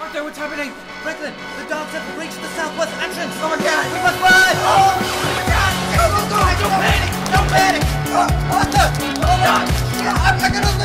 Doctor, what's happening? Franklin, the dogs have reached the southwest entrance. Oh my God! We must run! Oh my God! Go! Don't panic! Don't panic! What the? Oh my God! I'm gonna